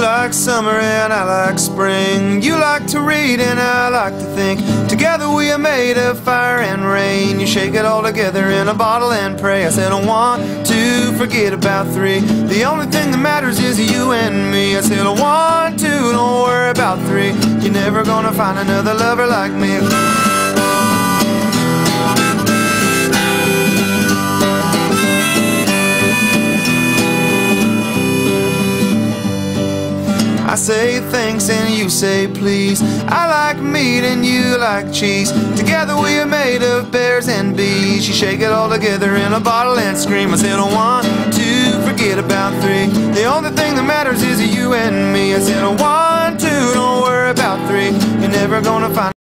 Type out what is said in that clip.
like summer and I like spring. You like to read and I like to think. Together we are made of fire and rain. You shake it all together in a bottle and pray. I said I want to forget about three. The only thing that matters is you and me. I said I want to, don't worry about three. You're never gonna find another lover like me. I say thanks and you say please. I like meat and you like cheese. Together we are made of bears and bees. You shake it all together in a bottle and scream. I said I want to forget about three. The only thing that matters is you and me. I said I want to, don't worry about three. You're never gonna find